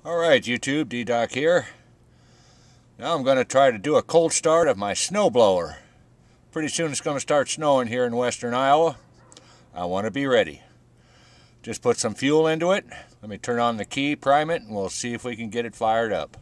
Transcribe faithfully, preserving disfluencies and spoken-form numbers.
Alright YouTube, D-Doc here. Now I'm going to try to do a cold start of my snowblower. Pretty soon it's going to start snowing here in western Iowa. I want to be ready. Just put some fuel into it. Let me turn on the key, prime it, and we'll see if we can get it fired up.